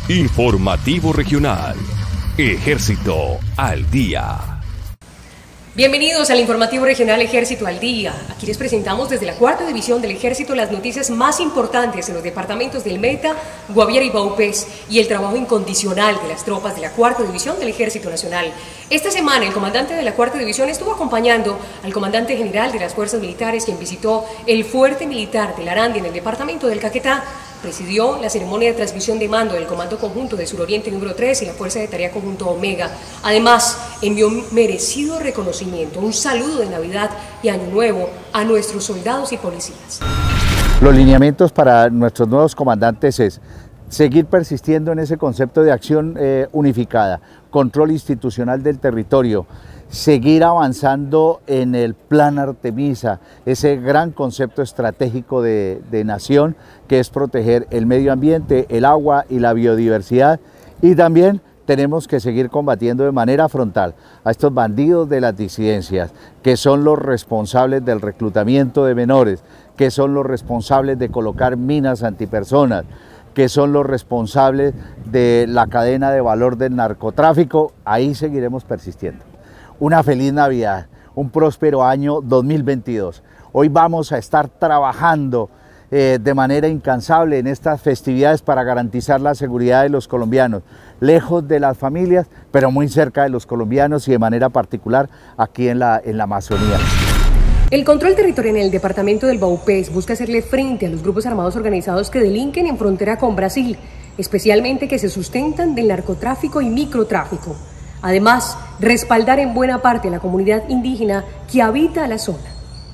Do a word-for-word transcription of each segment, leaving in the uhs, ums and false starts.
Informativo Regional. Ejército al Día. Bienvenidos al Informativo Regional Ejército al Día. Aquí les presentamos desde la cuarta división del Ejército las noticias más importantes en los departamentos del Meta, Guaviare y Vaupés y el trabajo incondicional de las tropas de la cuarta división del Ejército Nacional. Esta semana el comandante de la cuarta división estuvo acompañando al comandante general de las fuerzas militares, quien visitó el fuerte militar de Larandi en el departamento del Caquetá. Presidió la ceremonia de transmisión de mando del Comando Conjunto de Suroriente número tres y la Fuerza de Tarea Conjunto Omega. Además, envió un merecido reconocimiento, un saludo de Navidad y Año Nuevo a nuestros soldados y policías. Los lineamientos para nuestros nuevos comandantes es seguir persistiendo en ese concepto de acción eh, unificada, control institucional del territorio, seguir avanzando en el Plan Artemisa, ese gran concepto estratégico de, de nación que es proteger el medio ambiente, el agua y la biodiversidad, y también tenemos que seguir combatiendo de manera frontal a estos bandidos de las disidencias, que son los responsables del reclutamiento de menores, que son los responsables de colocar minas antipersonas, que son los responsables de la cadena de valor del narcotráfico. Ahí seguiremos persistiendo. Una feliz Navidad, un próspero año dos mil veintidós. Hoy vamos a estar trabajando eh, de manera incansable en estas festividades para garantizar la seguridad de los colombianos, lejos de las familias, pero muy cerca de los colombianos y de manera particular aquí en la, en la Amazonía. El control territorial en el departamento del Vaupés busca hacerle frente a los grupos armados organizados que delinquen en frontera con Brasil, especialmente que se sustentan del narcotráfico y microtráfico. Además, respaldar en buena parte a la comunidad indígena que habita la zona.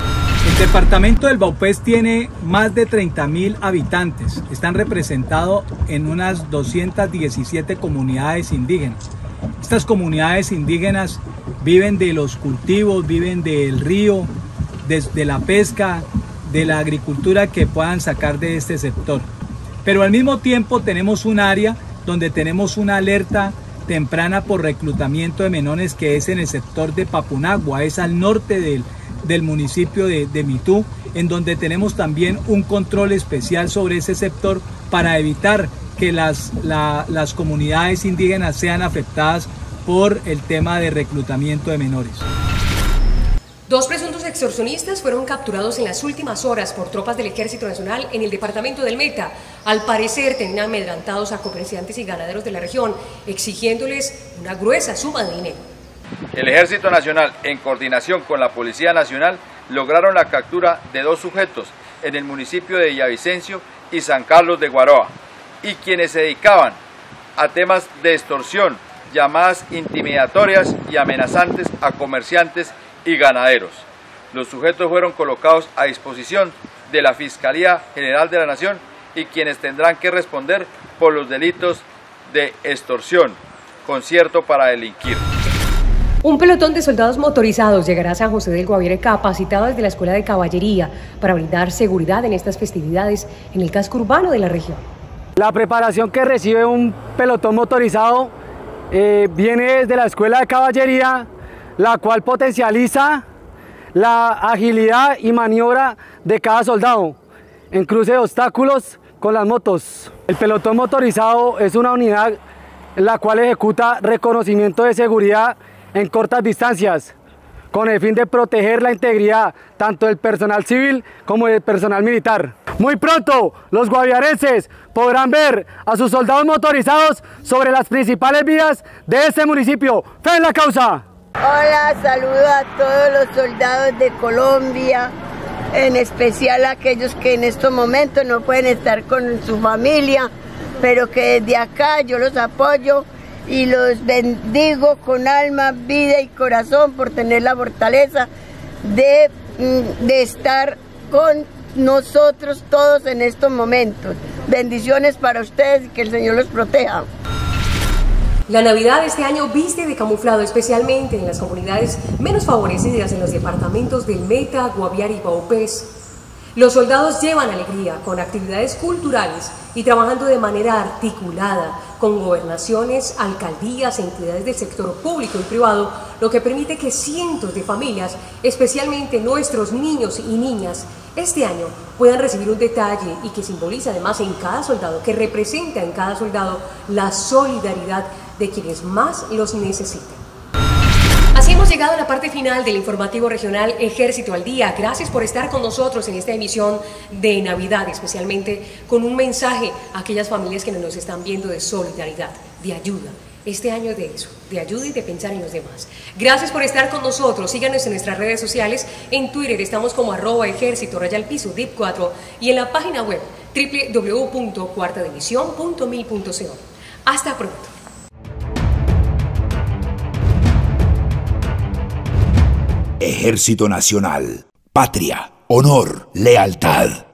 El departamento del Vaupés tiene más de treinta mil habitantes. Están representados en unas doscientas diecisiete comunidades indígenas. Estas comunidades indígenas viven de los cultivos, viven del río, de, de la pesca, de la agricultura que puedan sacar de este sector. Pero al mismo tiempo tenemos un área donde tenemos una alerta temprana por reclutamiento de menores, que es en el sector de Papunagua, es al norte del, del municipio de, de Mitú, en donde tenemos también un control especial sobre ese sector para evitar que las, la, las comunidades indígenas sean afectadas por el tema de reclutamiento de menores. Dos presuntos extorsionistas fueron capturados en las últimas horas por tropas del Ejército Nacional en el departamento del Meta. Al parecer tenían amedrantados a comerciantes y ganaderos de la región, exigiéndoles una gruesa suma de dinero. El Ejército Nacional, en coordinación con la Policía Nacional, lograron la captura de dos sujetos en el municipio de Villavicencio y San Carlos de Guaroa, y quienes se dedicaban a temas de extorsión, llamadas intimidatorias y amenazantes a comerciantes y ganaderos. Los sujetos fueron colocados a disposición de la Fiscalía General de la Nación y quienes tendrán que responder por los delitos de extorsión, concierto para delinquir. Un pelotón de soldados motorizados llegará a San José del Guaviare capacitado desde la Escuela de Caballería para brindar seguridad en estas festividades en el casco urbano de la región. La preparación que recibe un pelotón motorizado eh, viene desde la Escuela de Caballería, la cual potencializa la agilidad y maniobra de cada soldado en cruce de obstáculos con las motos. El pelotón motorizado es una unidad la cual ejecuta reconocimiento de seguridad en cortas distancias, con el fin de proteger la integridad tanto del personal civil como del personal militar. Muy pronto los guaviarenses podrán ver a sus soldados motorizados sobre las principales vías de este municipio. ¡Fe en la causa! Hola, saludo a todos los soldados de Colombia, en especial a aquellos que en estos momentos no pueden estar con su familia, pero que desde acá yo los apoyo y los bendigo con alma, vida y corazón por tener la fortaleza de, de estar con nosotros todos en estos momentos. Bendiciones para ustedes y que el Señor los proteja. La Navidad de este año viste de camuflado, especialmente en las comunidades menos favorecidas en los departamentos del Meta, Guaviare y Vaupés. Los soldados llevan alegría con actividades culturales y trabajando de manera articulada con gobernaciones, alcaldías, entidades del sector público y privado, lo que permite que cientos de familias, especialmente nuestros niños y niñas, este año puedan recibir un detalle y que simboliza además en cada soldado, que representa en cada soldado la solidaridad de quienes más los necesitan. Así hemos llegado a la parte final del informativo regional Ejército al Día. Gracias por estar con nosotros en esta emisión de Navidad, especialmente con un mensaje a aquellas familias que nos están viendo de solidaridad, de ayuda. Este año de eso, de ayuda y de pensar en los demás. Gracias por estar con nosotros. Síganos en nuestras redes sociales. En Twitter estamos como arroba ejército rayal piso D I P cuatro y en la página web doble u doble u doble u punto cuarta división punto mil punto co. Hasta pronto. Ejército Nacional, patria, honor, lealtad.